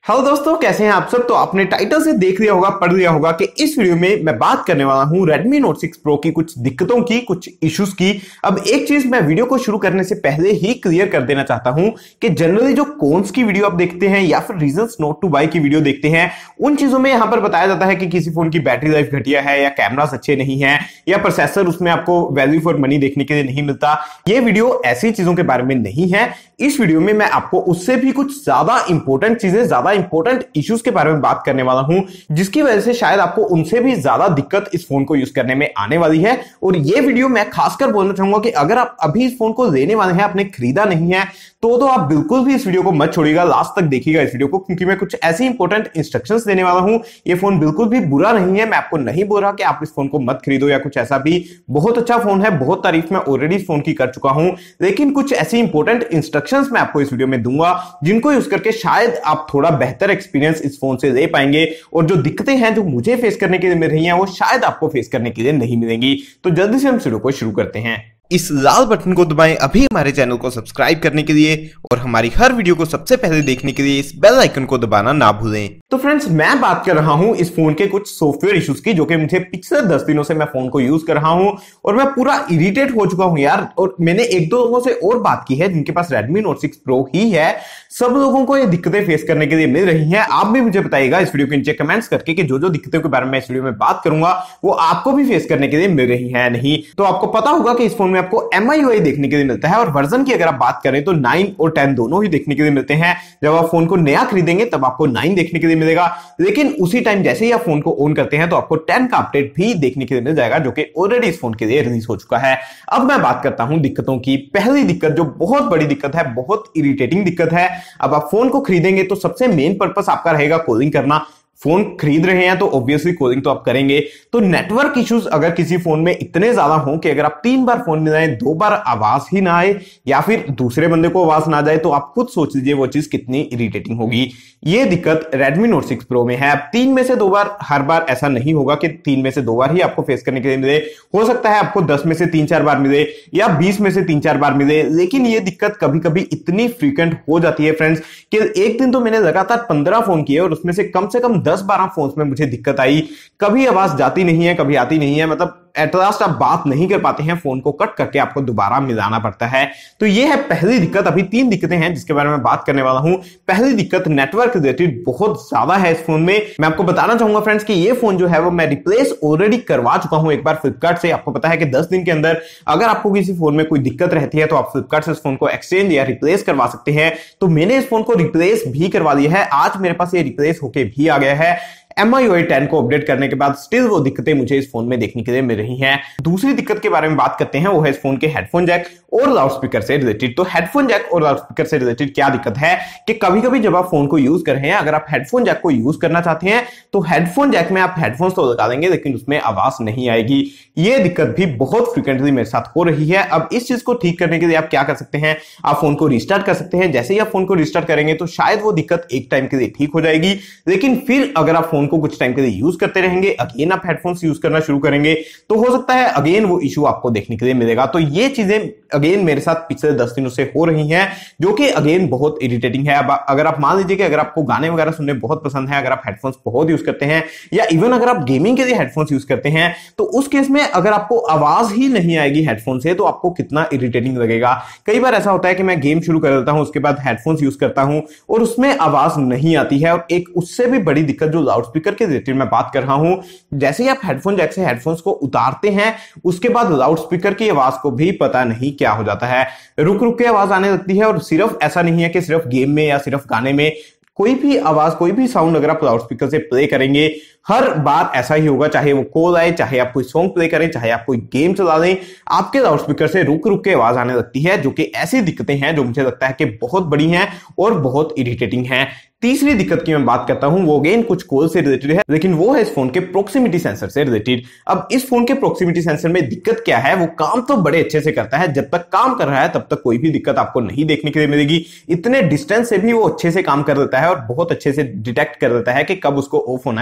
Hello दोस्तों, कैसे हैं आप सब। तो आपने टाइटल से देख लिया होगा, पढ़ लिया होगा कि इस वीडियो में मैं बात करने वाला हूं Redmi Note 6 Pro की कुछ दिक्कतों की, कुछ इश्यूज की। अब एक चीज मैं वीडियो को शुरू करने से पहले ही क्लियर कर देना चाहता हूं कि जनरली जो कॉन्स की वीडियो आप देखते हैं या फिर रीजंस नॉट टू बाय की वीडियो देखते हैं, उन चीजों में यहां पर बताया जाता है कि किसी फोन की बैटरी लाइफ घटिया है या कैमरास अच्छे नहीं है या प्रोसेसर उसमें आपको वैल्यू फॉर मनी देखने के लिए नहीं मिलता। ये वीडियो ऐसी चीजों के बारे में नहीं है। इस वीडियो में मैं आपको उससे भी कुछ ज्यादा इंपॉर्टेंट चीजें, ज्यादा इंपॉर्टेंट इश्यूज के बारे में बात करने वाला हूं, जिसकी वजह से शायद आपको उनसे भी ज्यादा दिक्कत इस फोन को यूज करने में आने वाली है। और ये वीडियो मैं खासकर बोलना चाहूंगा कि अगर आप अभी इस फोन को लेने वाले हैं, आपने खरीदा नहीं है, तो आप बिल्कुल भी इस वीडियो को मत छोड़िएगा, लास्ट तक देखिएगा इस वीडियो को, क्योंकि मैं कुछ ऐसी इंपॉर्टेंट इंस्ट्रक्शंस देने वाला हूं। ये फोन बिल्कुल भी बुरा नहीं है, मैं आपको नहीं बोल रहा कि आप इस फोन को मत खरीदो या कुछ ऐसा भी। बहुत अच्छा फोन है, बहुत तारीफ मैं ऑलरेडी इस फोन की कर चुका हूं, लेकिन कुछ ऐसी इंपॉर्टेंट इंस्ट्रक्शंस मैं आपको इस वीडियो में दूंगा जिनको यूज करके शायद आप थोड़ा बेहतर एक्सपीरियंस इस फोन से ले पाएंगे। और जो दिक्कतें हैं जो मुझे फेस करने के लिए मिल रही हैं, वो शायद आपको फेस करने के लिए नहीं मिलेंगी। तो जल्दी से हम वीडियो को शुरू करते हैं। इस लाल बटन को दबाएं अभी हमारे चैनल को सब्सक्राइब करने के लिए, और हमारी हर वीडियो को सबसे पहले देखने के लिए इस बेल आइकन को दबाना ना भूलें। तो फ्रेंड्स, मैं बात कर रहा हूं इस फोन के कुछ सॉफ्टवेयर इश्यूज की, जो कि मुझे पिछले 10 दिनों से मैं फोन को यूज कर रहा हूं और मैं पूरा इरिटेट हो चुका हूं यार। और मैंने एक दो लोगों से और बात की है जिनके पास Redmi Note 6 Pro ही है। सब लोगों को ये दिक्कतें फेस करने के लिए मिल रही हैं। आप भी मुझे बताइएगा इस वीडियो के नीचे कमेंट्स करके कि जो जो दिक्कतों के बारे में इस वीडियो में बात करूंगा वो आपको भी फेस करने के लिए मिल रही है नहीं। तो आपको पता होगा कि इस फोन में आपको MIUI देखने के लिए मिलता है, और वर्जन की अगर आप बात करें तो 9 और 10 दोनों ही देखने के लिए मिलते हैं। जब आप फोन को नया खरीदेंगे तब आपको 9 देखने के लिए मिलेगा, लेकिन उसी टाइम जैसे ही आप फोन को ऑन करते हैं तो आपको 10 का अपडेट भी देखने के लिए मिल जाएगा, जो कि ऑलरेडी इस फोन के लिए रिलीज हो चुका है। अब मैं बात करता हूं दिक्कतों की। पहली दिक्कत, जो बहुत बड़ी दिक्कत है, बहुत इरिटेटिंग दिक्कत है। अब आप फोन को खरीदेंगे तो सबसे मेन पर्पस आपका रहेगा कॉलिंग करना। फोन खरीद रहे हैं तो ऑब्वियसली कॉलिंग तो आप करेंगे। तो नेटवर्क इश्यूज अगर किसी फोन में इतने ज्यादा हों कि अगर आप 3 बार फोन मिलाएं, 2 बार आवाज ही ना आए या फिर दूसरे बंदे को आवाज ना जाए, तो आप खुद सोच लीजिए वो चीज कितनी इरिटेटिंग होगी। ये दिक्कत Redmi Note 6 Pro में है। अब 3 में से 2 बार, हर बार ऐसा नहीं होगा कि 3 में से 2 बार ही आपको फेस करने के लिए मिले। हो सकता है आपको 10 में से 3-4 बार मिले या 20 में से 3-4 बार मिले, लेकिन ये दिक्कत कभी कभी इतनी फ्रीक्वेंट हो जाती है फ्रेंड्स कि एक दिन तो मैंने लगातार 15 फोन किए और उसमें से कम 10-12 फोन में मुझे दिक्कत आई। कभी आवाज जाती नहीं है, कभी आती नहीं है, मतलब एट लास्ट आप बात नहीं कर पाते हैं, फोन को कट करके आपको दोबारा मिलाना पड़ता है। तो ये है पहली दिक्कत। अभी 3 दिक्कतें हैं जिसके बारे में बात करने वाला हूं। पहली दिक्कत नेटवर्क रिलेटेड बहुत ज्यादा है इस फोन में। मैं आपको बताना चाहूंगा फ्रेंड्स कि ये फोन जो है वो मैं रिप्लेस ऑलरेडी करवा चुका हूं एक बार फ्लिपकार्ट से। आपको पता है कि 10 दिन के अंदर अगर आपको किसी फोन में कोई दिक्कत रहती है तो आप फ्लिपकार्ट से इस फोन को एक्सचेंज या रिप्लेस करवा सकते हैं। तो मैंने इस फोन को रिप्लेस भी करवा लिया है। आज मेरे पास ये रिप्लेस होके भी आ गया है। MIUI 10 को अपडेट करने के बाद स्टिल वो दिक्कतें मुझे इस फोन में देखने के लिए मिल रही हैं। दूसरी दिक्कत के बारे में बात करते हैं, वो है इस फोन के हेडफोन जैक और लाउडस्पीकर से रिलेटेड। तो हेडफोन जैक और लाउडस्पीकर से रिलेटेड क्या दिक्कत है कि कभी कभी जब आप फोन को यूज कर रहे हैं, अगर आप हेडफोन जैक को यूज करना चाहते हैं तो हेडफोन जैक में आप हेडफोन्स तो लगा देंगे लेकिन उसमें आवाज नहीं आएगी। ये दिक्कत भी बहुत फ्रिक्वेंटली मेरे साथ हो रही है। अब इस चीज को ठीक करने के लिए आप क्या कर सकते हैं, आप फोन को रिस्टार्ट कर सकते हैं। जैसे ही आप फोन को रिस्टार्ट करेंगे तो शायद वो दिक्कत एक टाइम के लिए ठीक हो जाएगी, लेकिन फिर अगर आप फोन को कुछ टाइम के लिए यूज करते रहेंगे, अगेन आप हेडफोन्स यूज करना शुरू करेंगे, तो हो सकता है अगेन वो इशू आपको देखने के लिए मिलेगा। तो ये चीजें अगेन मेरे साथ पिछले 10 दिनों से हो रही हैं, जो कि अगेन बहुत इरिटेटिंग है। अब अगर आप मान लीजिए कि अगर आपको गाने वगैरह सुनने बहुत पसंद है, अगर आप हेडफोन्स बहुत यूज करते हैं या इवन अगर आप गेमिंग के लिए हेडफोन्स यूज करते हैं, तो उस केस में अगर आपको आवाज ही नहीं आएगी हेडफोन से तो आपको कितना इरिटेटिंग लगेगा। कई बार ऐसा होता है कि मैं गेम शुरू कर देता हूं, उसके बाद हेडफोन्स यूज करता हूं और उसमें आवाज नहीं आती है। और एक उससे भी बड़ी दिक्कत जो लाउडस्पीकर के रिलेटेड मैं बात कर रहा हूं, जैसे ही आप हेडफोन जैक से हेडफोन्स को उतारते हैं उसके बाद लाउडस्पीकर की आवाज को भी पता नहीं क्या हो जाता है, रुक रुक के आवाज आने लगती है। और सिर्फ ऐसा नहीं है कि सिर्फ गेम में या सिर्फ गाने में, कोई भी आवाज, कोई भी साउंड अगर आप लाउडस्पीकर से प्ले करेंगे हर बार ऐसा ही होगा। चाहे वो कॉल आए, चाहे आप कोई सॉन्ग प्ले करें, चाहे आप कोई गेम चला लें, आपके लाउडस्पीकर से रुक रुक के आवाज आने लगती है, जो कि ऐसी दिक्कतें हैं जो मुझे लगता है कि बहुत बड़ी हैं और बहुत इरिटेटिंग हैं। तीसरी दिक्कत की मैं बात करता हूं, वो अगेन कुछ कॉल से रिलेटेड है, लेकिन वो है इस फोन के प्रोक्सिमिटी सेंसर से रिलेटेड। अब इस फोन के प्रोक्सिमिटी सेंसर में दिक्कत क्या है, वो काम तो बड़े अच्छे से करता है। जब तक काम कर रहा है तब तक कोई भी दिक्कत आपको नहीं देखने के लिए मिलेगी। इतने डिस्टेंस से भी वो अच्छे से काम कर देता है और बहुत अच्छे से डिटेक्ट कर देता है कि कब उसको ऑफ होना है, कब उसको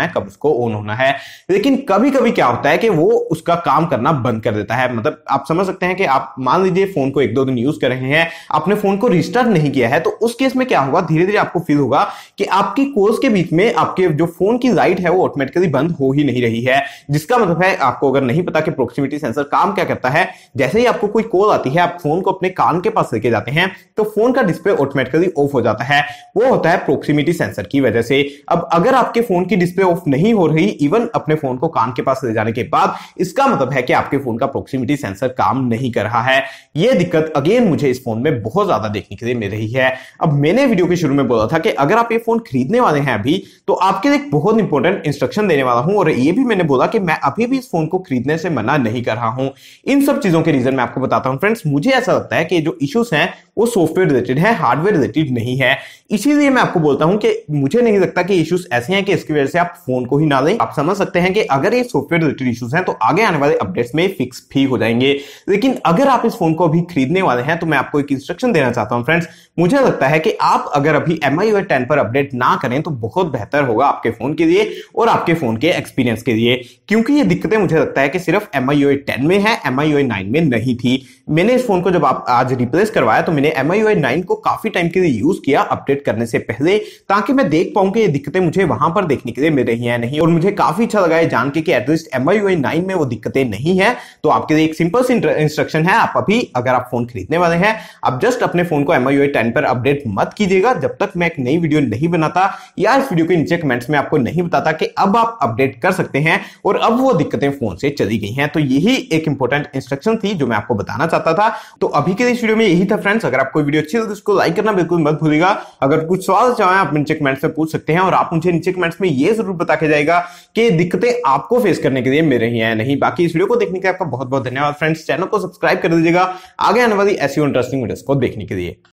को ऑन होना है। लेकिन कभी कभी क्या होता है कि वो उसका काम करना बंद कर देता है। मतलब आप समझ सकते हैं कि आप मान लीजिए फोन को 1-2 दिन यूज कर रहे हैं, आपने फोन को रिस्टार्ट नहीं किया है, तो उस केस में क्या होगा, धीरे धीरे आपको फील होगा कि आपकी कॉल्स के बीच में आपके जो फोन की लाइट है वो ऑटोमेटिकली बंद हो ही नहीं रही है। जिसका मतलब है, आपको अगर नहीं पता कि प्रॉक्सिमिटी सेंसर काम क्या करता है, जैसे ही आपको कोई कॉल आती है, आप फोन को अपने कान के पास लेके जाते हैं तो फोन का डिस्प्ले ऑटोमेटिकली ऑफ हो जाता है। वो होता है प्रॉक्सिमिटी सेंसर की वजह से। अब अगर आपके फोन की डिस्प्ले ऑफ नहीं हो रही इवन अपने फोन को कान के पास ले जाने के बाद, इसका मतलब है कि आपके फोन का प्रॉक्सिमिटी सेंसर काम नहीं कर रहा है। यह दिक्कत अगेन मुझे इस फोन में बहुत ज्यादा देखने के लिए मिल रही है। अब मैंने वीडियो के शुरू में बोला था कि अगर आप ये फोन खरीदने वाले हैं अभी, तो आपके लिए एक बहुत इंपॉर्टेंट इंस्ट्रक्शन देने वाला हूं, और ये भी मैंने बोला कि मैं अभी भी इस फोन को खरीदने से मना नहीं कर रहा हूं। इन सब चीजों के रीजन मैं आपको बताता हूं फ्रेंड्स। मुझे ऐसा लगता है कि जो इश्यूज हैं वो सॉफ्टवेयर रिलेटेड है, हार्डवेयर रिलेटेड नहीं है। इसीलिए मैं आपको बोलता हूं कि मुझे नहीं लगता कि इश्यूज ऐसे हैं कि इसकी वजह से आप फोन को ही ना लें। आप समझ सकते हैं कि अगर ये सॉफ्टवेयर रिलेटेड इश्यूज हैं तो आगे आने वाले अपडेट्स में फिक्स भी हो जाएंगे। लेकिन अगर आप इस फोन को अभी खरीदने वाले हैं तो मैं आपको एक इंस्ट्रक्शन देना चाहता हूं फ्रेंड्स। मुझे लगता है कि आप अगर अभी MIUI 10 पर अपडेट ना करें तो बहुत बेहतर होगा आपके फोन के लिए और आपके फोन के एक्सपीरियंस के लिए, क्योंकि ये दिक्कतें मुझे लगता है कि सिर्फ MIUI 10 में है, MIUI 9 में नहीं थी। मैंने इस फोन को जब आप आज रिप्लेस करवाया तो मैंने MIUI 9 को काफी टाइम के लिए यूज किया अपडेट करने से पहले, ताकि मैं देख पाऊं कि ये दिक्कतें मुझे वहां पर देखने के लिए मिल रही हैं नहीं। और मुझे काफी अच्छा लगा है जान के कि एटलीस्ट MIUI 9 में वो दिक्कतें नहीं है। तो आपके लिए एक सिंपल सी इंस्ट्रक्शन है, आप अभी अगर आप फोन खरीदने वाले हैं, आप जस्ट अपने फोन को MIUI 10 पर अपडेट मत कीजिएगा जब तक मैं एक नई वीडियो नहीं बनाता या इस वीडियो के नीचे कमेंट्स में आपको नहीं बताता कि अब आप अपडेट कर सकते हैं और अब वो दिक्कतें फोन से चली गई हैं। तो यही एक इंपॉर्टेंट इंस्ट्रक्शन थी जो मैं आपको बताना चाहता था। तो अभी के लिए इस वीडियो में यही था फ्रेंड्स। अगर आपको वीडियो अच्छी लगी तो उसको लाइक करना बिल्कुल मत भूलिएगा। अगर कुछ सवाल चाहें आप नीचे कमेंट्स में पूछ सकते हैं, और आप मुझे नीचे कमेंट्स में ये जरूर बता के जाएगा कि दिक्कतें आपको फेस करने के लिए मिल रही हैं नहीं। बाकी इस वीडियो को देखने के लिए आपका बहुत बहुत धन्यवाद फ्रेंड्स। चैनल को सब्सक्राइब कर दीजिएगा आगे आने वाली ऐसी इंटरेस्टिंग वीडियोस को देखने के लिए।